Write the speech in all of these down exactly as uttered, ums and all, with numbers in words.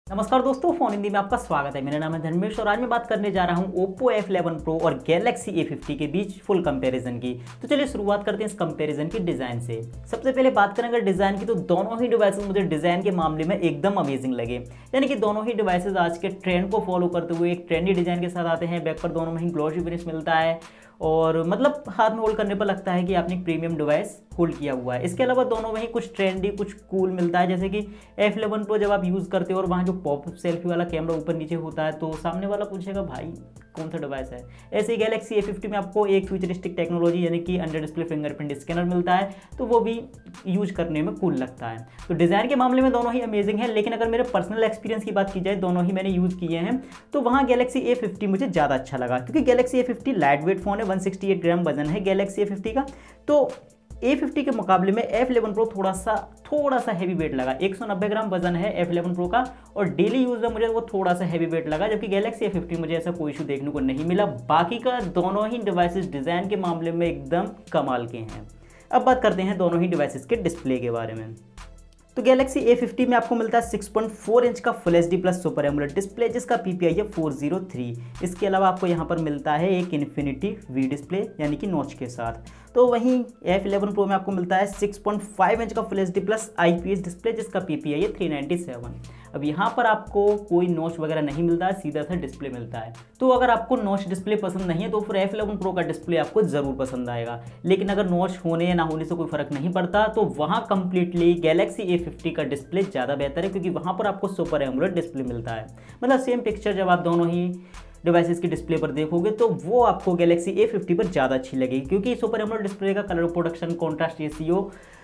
नमस्कार दोस्तों, फोन हिंदी में आपका स्वागत है। मेरा नाम है धर्मेश और आज मैं बात करने जा रहा हूं Oppo एफ इलेवन Pro और Galaxy ए फिफ्टी के बीच फुल कंपैरिजन की। तो चलिए शुरुआत करते हैं इस कंपैरिजन की डिज़ाइन से। सबसे पहले बात करें अगर डिज़ाइन की, तो दोनों ही डिवाइसेस मुझे डिज़ाइन के मामले में एकदम अमेजिंग लगे। यानी कि दोनों ही डिवाइसेस आज के ट्रेंड को फॉलो करते हुए एक ट्रेंडी डिज़ाइन के साथ आते हैं। बैक पर दोनों में ही ग्लॉसी फिनिश मिलता है और मतलब हाथ में होल्ड करने पर लगता है कि आपने एक प्रीमियम डिवाइस होल्ड किया हुआ है। इसके अलावा दोनों में ही कुछ ट्रेंडी, कुछ कूल मिलता है। जैसे कि एफ इलेवन Pro जब आप यूज़ करते हो और वहाँ जो पॉपअप सेल्फी वाला कैमरा ऊपर नीचे होता है तो सामने वाला पूछेगा भाई कौन सा डिवाइस है। ऐसे ही Galaxy ए फिफ्टी में आपको एक फ्यूचरिस्टिक टेक्नोलॉजी यानी कि अंडर डिस्प्ले फिंगरप्रिंट स्कैनर मिलता है, तो वो भी यूज करने में कूल लगता है। तो डिज़ाइन के मामले में दोनों ही अमेजिंग है, लेकिन अगर मेरे पर्सनल एक्सपीरियंस की बात की जाए, दोनों ही मैंने यूज़ किए हैं, तो वहाँ Galaxy ए फिफ्टी मुझे ज़्यादा अच्छा लगा। क्योंकि Galaxy A fifty light weight phone है, वन सिक्सटी एट ग्राम वजन है Galaxy ए फिफ्टी का। तो ए फिफ्टी के मुकाबले में एफ इलेवन Pro थोड़ा सा थोड़ा सा हैवी वेट लगा। एक सौ नब्बे ग्राम वजन है एफ इलेवन Pro का और डेली यूज़ में मुझे वो थोड़ा सा हैवी वेट लगा, जबकि Galaxy ए फिफ्टी मुझे ऐसा कोई इशू देखने को नहीं मिला। बाकी का दोनों ही डिवाइसेस डिज़ाइन के मामले में एकदम कमाल के हैं। अब बात करते हैं दोनों ही डिवाइसेस के डिस्प्ले के बारे में। तो Galaxy ए फिफ्टी में आपको मिलता है सिक्स पॉइंट फोर इंच का full H D plus super AMOLED display, जिसका पी पी आई है फोर ज़ीरो थ्री। इसके अलावा आपको यहाँ पर मिलता है एक इन्फिनिटी वी डिस्प्ले यानी कि नॉच के साथ। तो वहीं एफ इलेवन Pro में आपको मिलता है सिक्स पॉइंट फाइव इंच का full H D plus I P S display, जिसका पी पी आई है थ्री नाइन्टी सेवन। अब यहाँ पर आपको कोई नॉच वगैरह नहीं मिलता है, सीधा सा डिस्प्ले मिलता है। तो अगर आपको नॉच डिस्प्ले पसंद नहीं है तो फिर एफ इलेवन Pro का डिस्प्ले आपको ज़रूर पसंद आएगा। लेकिन अगर नॉच होने या ना होने से कोई फर्क नहीं पड़ता, तो वहाँ कंप्लीटली Galaxy ए फिफ्टी का डिस्प्ले ज़्यादा बेहतर है, क्योंकि वहाँ पर आपको सुपर एमोलेड डिस्प्ले मिलता है। मतलब सेम पिक्चर जब आप दोनों ही डिवाइसेस के डिस्प्ले पर देखोगे तो वो आपको Galaxy ए फिफ्टी पर ज़्यादा अच्छी लगेगी, क्योंकि सुपर एमोलेड डिस्प्ले का colour production, contrast ratio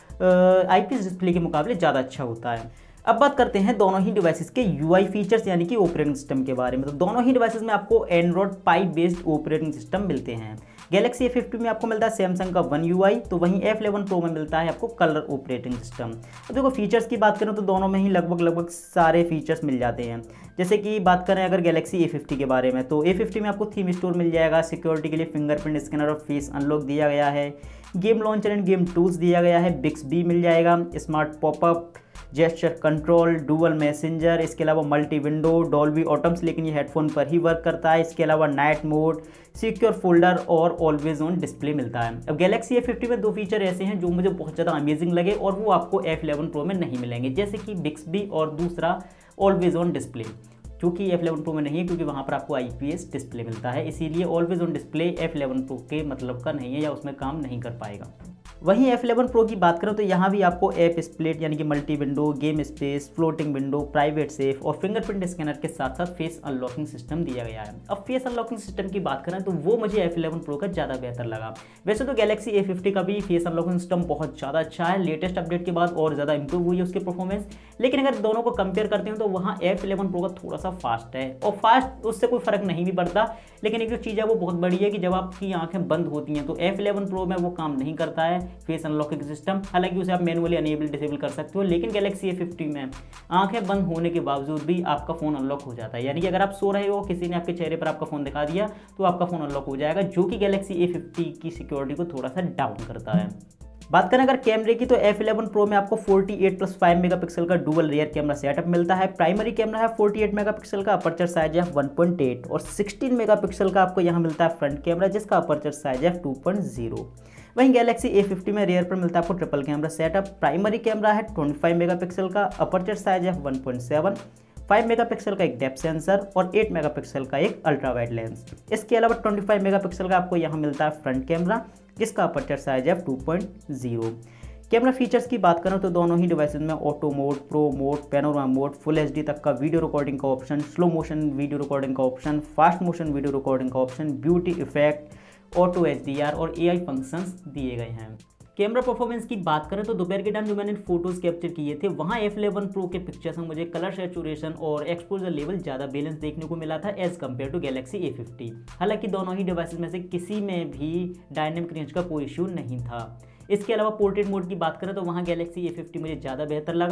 IPS display के मुकाबले ज़्यादा अच्छा होता है। अब बात करते हैं दोनों ही डिवाइसेस के यूआई फीचर्स यानी कि ऑपरेटिंग सिस्टम के बारे में। तो दोनों ही डिवाइसेस में आपको Android pie based operating system मिलते हैं। Galaxy ए फिफ्टी में आपको मिलता है सैमसंग का वन यूआई, तो वहीं एफ इलेवन Pro में मिलता है आपको कलर ऑपरेटिंग सिस्टम। अब देखो फीचर्स की बात करें तो दोनों में ही लगभग लगभग सारे फीचर्स मिल जाते हैं। जैसे कि बात करें अगर Galaxy ए फिफ्टी के बारे में, तो ए फिफ्टी में आपको थीम स्टोर मिल जाएगा, सिक्योरिटी के लिए फिंगरप्रिंट स्कैनर और फेस अनलॉक दिया गया है, game launcher and game tools दिया गया है, बिक्सबी मिल जाएगा, smart popup, gesture control, dual messenger, इसके अलावा मल्टी विंडो, डॉल्बी ऑटम्स, लेकिन ये हेडफोन पर ही वर्क करता है। इसके अलावा नाइट मोड, सिक्योर फोल्डर और ऑलवेज ऑन डिस्प्ले मिलता है। अब Galaxy ए फिफ्टी में दो फीचर ऐसे हैं जो मुझे बहुत ज़्यादा अमेजिंग लगे और वो आपको एफ इलेवन Pro में नहीं मिलेंगे, जैसे कि बिक्सबी और दूसरा ऑलवेज ऑन डिस्प्ले, जो कि एफ इलेवन Pro में नहीं है, क्योंकि वहाँ पर आपको आई पी एस डिस्प्ले मिलता है। इसीलिए always on display F eleven Pro के मतलब का नहीं है या उसमें काम नहीं कर पाएगा। वहीं एफ इलेवन Pro की बात करें तो यहाँ भी आपको ऐप स्प्लिट यानी कि multi window, game space, floating window, private safe और फिंगरप्रिंट स्कैनर के साथ साथ फेस अनलॉकिंग सिस्टम दिया गया है। अब फेस अनलॉकिंग सिस्टम की बात करें तो वो मुझे एफ इलेवन Pro का ज़्यादा बेहतर लगा। वैसे तो Galaxy ए फिफ्टी का भी फेस अनलॉकिंग सिस्टम बहुत ज़्यादा अच्छा है, लेटेस्ट अपडेट के बाद और ज़्यादा इंप्रूव हुई है उसकी परफॉर्मेंस। लेकिन अगर दोनों को कंपेयर करते हैं तो वहाँ एफ इलेवन Pro का थोड़ा सा फास्ट है, और फास्ट उससे कोई फर्क नहीं भी पड़ता। लेकिन एक जो चीज़ है वो बहुत बड़ी है कि जब आपकी आंखें बंद होती हैं तो एफ इलेवन Pro में वो काम नहीं करता है फेस अनलॉकिंग सिस्टम। हालांकि उसे आप मैनुअली अनेबल डिसेबल कर सकते हो, लेकिन Galaxy ए फिफ्टी में आंखें बंद होने के बावजूद भी आपका फ़ोन अनलॉक हो जाता है। यानी कि अगर आप सो रहे हो, किसी ने आपके चेहरे पर आपका फ़ोन दिखा दिया तो आपका फ़ोन अनलॉक हो जाएगा, जो कि Galaxy ए फिफ्टी की सिक्योरिटी को थोड़ा सा डाउन करता है। बात करें अगर कैमरे की, तो एफ इलेवन Pro में आपको forty eight plus five megapixel का डुअल रियर कैमरा सेटअप मिलता है। प्राइमरी कैमरा है फोर्टी एट मेगापिक्सल का, अपर्चर साइज है वन पॉइंट एट और सिक्सटीन मेगापिक्सल का आपको यहाँ मिलता है फ्रंट कैमरा, जिसका अपर्चर साइज है टू पॉइंट ज़ीरो। वहीं Galaxy ए फिफ्टी में रियर पर मिलता है आपको triple camera setup. Primary camera है ट्वेंटी फाइव मेगापिक्सल का, अपर्चर साइज है one point seven, five megapixel का एक डेप्थ सेंसर और एट मेगापिक्सल का एक अल्ट्रा वाइड लेंस। इसके अलावा ट्वेंटी फाइव मेगापिक्सल का आपको यहाँ मिलता है फ्रंट कैमरा, जिसका अपर्चर साइज है two point zero. Camera features की बात करें तो दोनों ही डिवाइसेस में auto mode, pro mode, panorama mode, full HD तक का वीडियो रिकॉर्डिंग का option, slow motion video recording का option, fast motion video recording का option, beauty effect, auto H D R और ए आई फंक्शंस दिए गए हैं। कैमरा परफॉर्मेंस की बात करें तो दोपहर के टाइम जो मैंने फोटोज़ कैप्चर किए थे, वहाँ एफ इलेवन Pro के पिक्चर्स में मुझे कलर सैचुरेशन और एक्सपोजर लेवल ज़्यादा बैलेंस देखने को मिला था as compare to Galaxy A fifty. हालांकि दोनों ही डिवाइसेस में से किसी में भी डायनेमिक रेंज का कोई इशू नहीं था। इसके अलावा पोर्ट्रेट मोड की बात करें तो वहाँ Galaxy ए फिफ्टी मुझे ज़्यादा बेहतर लगा,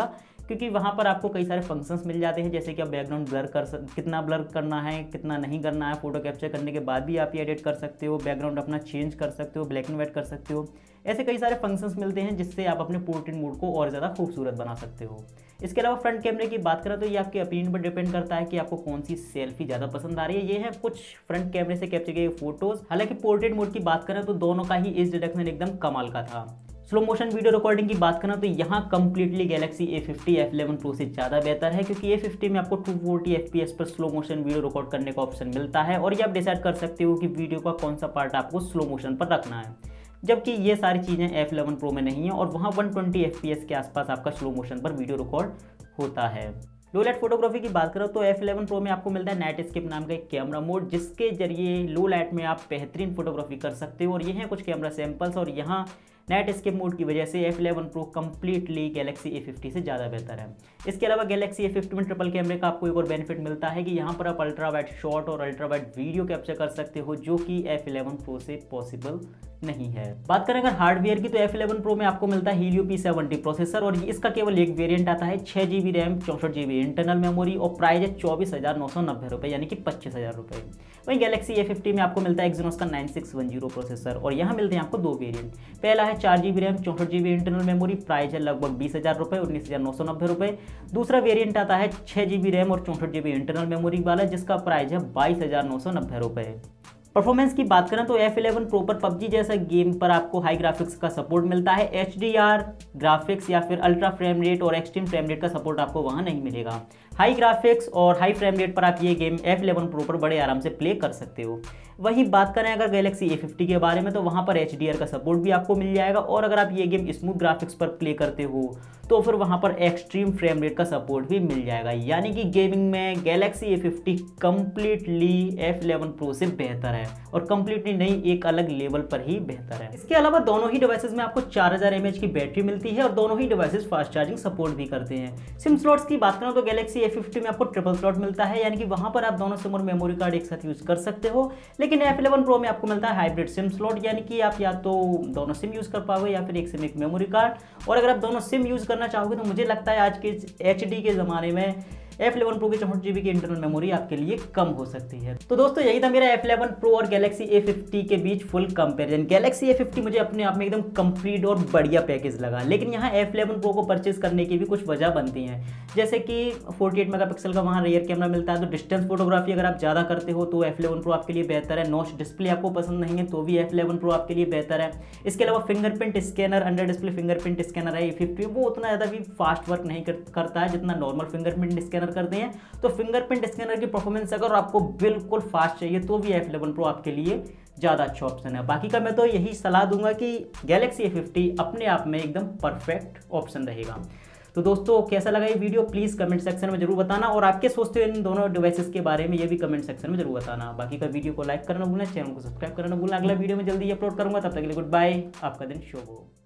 क्योंकि वहाँ पर आपको कई सारे फंक्शंस मिल जाते हैं, जैसे कि आप बैकग्राउंड ब्लर कर सक कितना ब्लर करना है, कितना नहीं करना है। फोटो कैप्चर करने के बाद भी आप ये एडिट कर सकते हो, बैकग्राउंड अपना चेंज कर सकते हो, ब्लैक एंड व्हाइट कर सकते हो। ऐसे कई सारे फंक्शंस मिलते हैं जिससे आप अपने पोर्ट्रेट मोड को और ज़्यादा खूबसूरत बना सकते हो। इसके अलावा फ्रंट कैमरे की बात करें तो ये आपके ओपिनियन पर डिपेंड करता है कि आपको कौन सी सेल्फी ज़्यादा पसंद आ रही है। ये है कुछ फ्रंट कैमरे से कैप्चर किए फोटोज़। हालांकि पोर्ट्रेट मोड की बात करें तो दोनों का ही एज डिटेक्शन एकदम कमाल का था। स्लो मोशन वीडियो रिकॉर्डिंग की बात करें तो यहाँ completely Galaxy A fifty F eleven pro से ज़्यादा बेहतर है, क्योंकि ए फिफ्टी में आपको two forty F P S पर स्लो मोशन वीडियो रिकॉर्ड करने का ऑप्शन मिलता है और ये आप डिसाइड कर सकते हो कि वीडियो का कौन सा पार्ट आपको स्लो मोशन पर रखना है, जबकि ये सारी चीज़ें एफ इलेवन प्रो में नहीं है और वहाँ one twenty F P S के आसपास आपका स्लो मोशन पर वीडियो रिकॉर्ड होता है। लो लाइट फोटोग्राफी की बात करो तो एफ इलेवन प्रो में आपको मिलता है नाइट एस्केप नाम का एक कैमरा मोड, जिसके जरिए लो लाइट में आप बेहतरीन फोटोग्राफी कर सकते हो। और ये हैं कुछ कैमरा सैंपल्स, और यहाँ नाइट एस्केप मोड की वजह से F eleven pro completely Galaxy A fifty से ज़्यादा बेहतर है। इसके अलावा गैलेक्सी ए फिफ्टी में ट्रिपल कैमरे का आपको एक और बेनिफिट मिलता है कि यहाँ पर आप अल्ट्रा वाइड शॉट और अल्ट्रा वाइड वीडियो कैप्चर कर सकते हो, जो कि एफ इलेवन प्रो से पॉसिबल नहीं है। बात करें अगर हार्डवेयर की तो एफ इलेवन प्रो में आपको मिलता है हीलियो पी सेवेंटी प्रोसेसर और इसका केवल एक वेरिएंट आता है, छः जी बी रैम चौंसठ जी बी इंटरनल मेमोरी और प्राइस है चौबीस हज़ार नौ सौ नब्बे रुपये यानी कि पच्चीस हज़ार रुपये। वहीं गैलेक्सी ए फिफ्टी में आपको मिलता है एक्सिनोस का nine six one zero processor और यहाँ मिलते हैं आपको दो वेरिएंट। पहला है चार जी बी रैम चौंसठ G B internal memory, price है लगभग बीस हज़ार रुपये उन्नीस हज़ार नौ सौ नब्बे रुपये। दूसरा वेरिएंट आता है छः जी बी रैम और चौंसठ जी बी इंटरनल मेमोरी वाला, जिसका प्राइस है बाईस हज़ार नौ सौ नब्बे रुपये। परफॉर्मेंस की बात करें तो एफ इलेवन प्रो पर पबजी जैसा गेम पर आपको हाई ग्राफिक्स का सपोर्ट मिलता है। एच डी आर ग्राफिक्स या फिर अल्ट्रा फ्रेम रेट और एक्सट्रीम फ्रेम रेट का सपोर्ट आपको वहां नहीं मिलेगा। हाई ग्राफिक्स और हाई फ्रेम रेट पर आप ये गेम एफ इलेवन प्रो पर बड़े आराम से प्ले कर सकते हो। वही बात करें अगर गैलेक्सी ए फिफ्टी के बारे में तो वहाँ पर एच डी आर का सपोर्ट भी आपको मिल जाएगा, और अगर आप ये गेम स्मूथ ग्राफिक्स पर प्ले करते हो तो फिर वहाँ पर एक्सट्रीम फ्रेम रेट का सपोर्ट भी मिल जाएगा। यानी कि गेमिंग में Galaxy A fifty completely F eleven pro से बेहतर है और कंप्लीटली नहीं, एक अलग लेवल पर ही बेहतर है। इसके अलावा दोनों ही डिवाइसेस में आपको चार हज़ार एम एच की बैटरी मिलती है और दोनों ही डिवाइसेस फास्ट चार्जिंग सपोर्ट भी करते हैं। सिम स्लॉट्स की बात करें तो गैलेक्सी ए फिफ्टी में आपको ट्रिपल स्लॉट मिलता है, यानी कि वहाँ पर आप दोनों सिम और मेमोरी कार्ड एक साथ यूज कर सकते हो। लेकिन एफ इलेवन प्रो में आपको मिलता है हाइब्रिड सिम स्लॉट, यानी कि आप या तो दोनों सिम यूज कर पाओगे या फिर एक सिम एक मेमोरी कार्ड। और अगर आप दोनों सिम यूज करना चाहोगे तो मुझे लगता है आज के एच डी के ज़माने में एफ इलेवन प्रो की चौंसठ जी बी की इंटरनल मेमोरी आपके लिए कम हो सकती है। तो दोस्तों यही था मेरा एफ इलेवन प्रो और गैलेक्सी ए फिफ्टी के बीच full comparison. Galaxy A fifty मुझे अपने आप में एकदम कंप्लीट और बढ़िया पैकेज लगा, लेकिन यहाँ एफ इलेवन प्रो को परचेज करने की भी कुछ वजह बनती हैं, जैसे कि अड़तालीस मेगापिक्सल का वहाँ रियर कैमरा मिलता है, तो डिस्टेंस फोटोग्राफी अगर आप ज़्यादा करते हो तो एफ इलेवन प्रो आपके लिए बेहतर है। नॉच डिस्प्ले आपको पसंद नहीं है तो भी एफ इलेवन प्रो आपके लिए बेहतर है। इसके अलावा fingerprint scanner, under display fingerprint scanner है ए फिफ्टी, वो उतना ज़्यादा भी फास्ट वर्क नहीं कर, करता है जितना नॉर्मल फिंगरप्रिंट स्कैनर करते हैं। तो फिंगरप्रिंट स्कैनर की परफॉर्मेंस अगर आपको बिल्कुल फास्ट चाहिए तो भी एफ इलेवन प्रो आपके लिए ज़्यादा अच्छा ऑप्शन है। बाकी का मैं तो यही सलाह दूंगा कि गैलेक्सी ए फिफ्टी अपने आप में एकदम परफेक्ट ऑप्शन रहेगा। तो दोस्तों कैसा लगा ये वीडियो प्लीज़ कमेंट सेक्शन में जरूर बताना, और आपके सोचते हो इन दोनों डिवाइसेस के बारे में ये भी कमेंट सेक्शन में जरूर बताना। बाकी का वीडियो को लाइक करना भूलना, चैनल को सब्सक्राइब करना भूलना। अगला वीडियो में जल्दी अपलोड करूंगा, तब तक के लिए गुड बाय, आपका दिन शुभ हो।